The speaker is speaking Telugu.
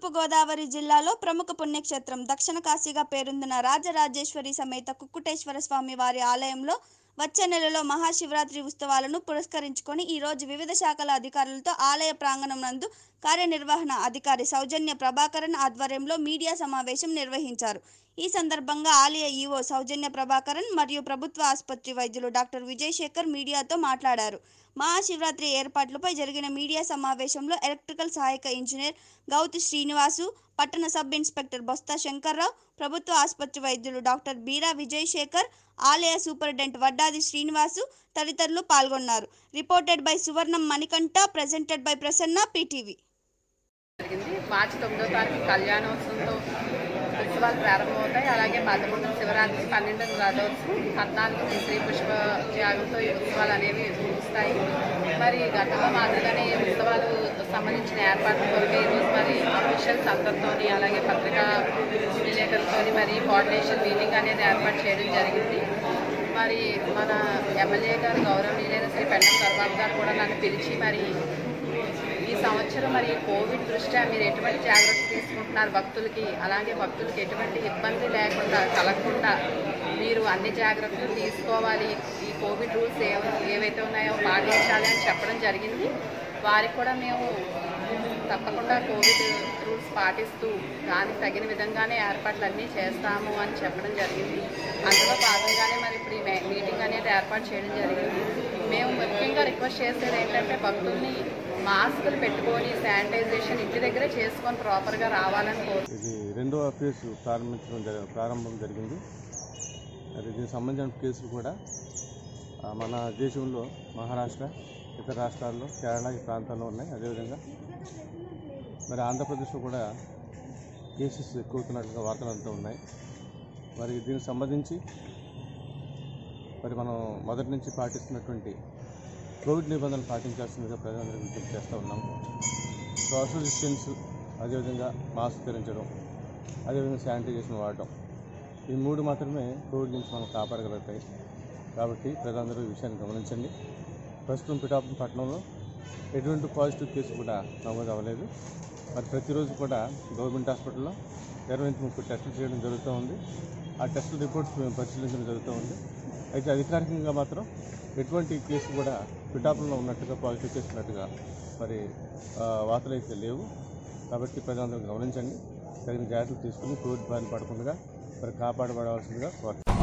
గోదావరి జిల్లాలో ప్రముఖ పుణ్యక్షేత్రం దక్షిణ కాశీగా పేరొందిన రాజరాజేశ్వరి సమేత కుక్కుటేశ్వర స్వామి వారి ఆలయంలో వచ్చే నెలలో మహాశివరాత్రి ఉత్సవాలను పురస్కరించుకొని ఈ రోజు వివిధ శాఖల అధికారులతో ఆలయ ప్రాంగణం నందు కార్యనిర్వహణ అధికారి సౌజన్య ప్రభాకరన్ ఆధ్వర్యంలో మీడియా సమావేశం నిర్వహించారు। ఈ సందర్భంగా ఆలయ ఈవో సౌజన్య ప్రభాకరన్ మరియు ప్రభుత్వ ఆసుపత్రి వైద్యులు డాక్టర్ విజయ్ శేఖర్ మీడియాతో మాట్లాడారు। మహాశివరాత్రి ఏర్పాట్లపై జరిగిన మీడియా సమావేశంలో ఎలక్ట్రికల్ సహాయక ఇంజనీర్ గౌతి శ్రీనివాసు, పట్టణ సబ్ ఇన్స్పెక్టర్ బొస్తా శంకర్రావు, ప్రభుత్వ ఆసుపత్రి వైద్యులు డాక్టర్ బీరా విజయ్ శేఖర్, ఆలయ సూపరింటెండెంట్ వడ్డాది శ్రీనివాసు తదితరులు పాల్గొన్నారు। Reported by Suvarnam Manikanta, presented by Prasanna PTV. మార్చి 9వ తారీఖు కళ్యాణోత్సవంతో ఉత్సవాలు ప్రారంభమవుతాయి। అలాగే 11 శివరాత్రి, 12 రథోత్సవం, 14 శ్రీ పుష్ప యాగంతో ఈ ఉత్సవాలు అనేవి ముగుస్తాయి। మరి గతంలో మాదిరిగానే ఈ ఉత్సవాలు సంబంధించిన ఏర్పాట్ల కొరకు ఈరోజు మరి అఫీషియల్స్ అందరితో అలాగే పత్రికా విలేకరులతో మరి కోఆర్డినేషన్ మీటింగ్ అనేది ఏర్పాటు చేయడం జరిగింది। మరి మన ఎమ్మెల్యే గారు గౌరవనీయులైన శ్రీ పెండం దర్బాబు గారు కూడా నన్ను పిలిచి మరి ఈ సంవత్సరం మరి కోవిడ్ దృష్ట్యా మీరు ఎటువంటి జాగ్రత్తలు తీసుకుంటున్నారు భక్తులకి, అలాగే భక్తులకి ఎటువంటి ఇబ్బంది లేకుండా కలగకుండా మీరు అన్ని జాగ్రత్తలు తీసుకోవాలి, ఈ కోవిడ్ రూల్స్ ఏవైతే ఉన్నాయో పాటించాలి అని చెప్పడం జరిగింది। వారికి కూడా మేము తప్పకుండా కోవిడ్ రూల్స్ పాటిస్తూ దానికి తగిన విధంగానే ఏర్పాట్లు అన్నీ చేస్తాము అని చెప్పడం జరిగింది। అందులో భాగంగానే మరి ఇప్పుడు ఈ మీటింగ్ అనేది ఏర్పాటు చేయడం జరిగింది। మేము ముఖ్యంగా రిక్వెస్ట్ చేసేది ఏంటంటే భక్తుల్ని మాస్కులు పెట్టుకొని శానిటైజేషన్ ఇంటి దగ్గరే చేసుకొని ప్రాపర్గా రావాలని కోరుతున్నాం। ఇది రెండవ ఫేజ్ ప్రారంభం జరిగింది। అది దీనికి సంబంధించిన కేసులు కూడా మన దేశంలో మహారాష్ట్ర, ఇతర రాష్ట్రాల్లో, కేరళ ఈ ప్రాంతాల్లో ఉన్నాయి। అదేవిధంగా మరి ఆంధ్రప్రదేశ్లో కూడా కేసెస్ ఎక్కువవుతున్నట్లుగా వార్తలు అంతా ఉన్నాయి। మరి దీనికి సంబంధించి మరి మనం మొదటి నుంచి పాటిస్తున్నటువంటి కోవిడ్ నిబంధనలు పాటించాల్సిందిగా ప్రజలందరికీ విజ్ఞప్తి చేస్తూ ఉన్నాము। సోషల్ డిస్టెన్స్, అదేవిధంగా మాస్క్ ధరించడం, అదేవిధంగా శానిటైజేషన్ వాడటం, ఈ మూడు మాత్రమే కోవిడ్ నుంచి మనం కాపాడగలుగుతాయి। కాబట్టి ప్రజలందరూ ఈ విషయాన్ని గమనించండి। ప్రస్తుతం పిఠాపురం పట్టణంలో ఎటువంటి పాజిటివ్ కేసు కూడా నమోదు అవ్వలేదు। మరి ప్రతిరోజు కూడా గవర్నమెంట్ హాస్పిటల్లో 20-30 టెస్టులు చేయడం జరుగుతూ ఉంది। ఆ టెస్టుల రిపోర్ట్స్ మేము పరిశీలించడం జరుగుతూ ఉంది। అయితే అధికారికంగా మాత్రం ఎటువంటి కేసు కూడా పిఠాపురంలో ఉన్నట్టుగా పాజిటివ్ కేసు ఉన్నట్టుగా మరి వార్తలు అయితే లేవు। కాబట్టి ప్రజలందరూ గమనించండి, తగిన జాగ్రత్తలు తీసుకుని కోవిడ్ బారిన పడకుండా మరి కాపాడబడవలసిందిగా కోరుతున్నాను।